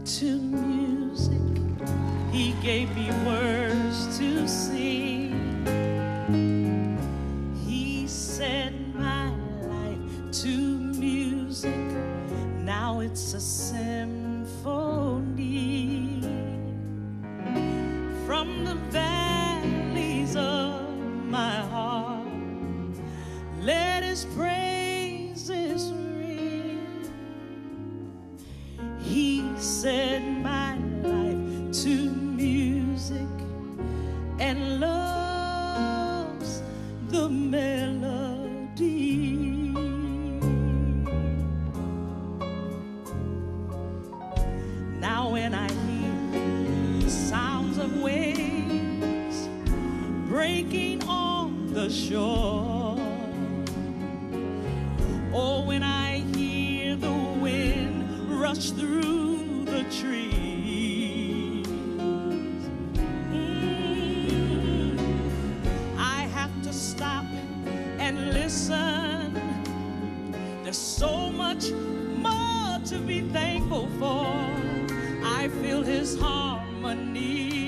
to music. He gave me words to sing. He set my life to music. Now it's a symphony. From the valleys of my heart, let his praises ring. He set my life to music and loves the melody. Now when I hear the sounds of waves breaking on the shore, or when I hear the wind rush through the trees, I have to stop and listen. There's so much more to be thankful for. I feel his harmony.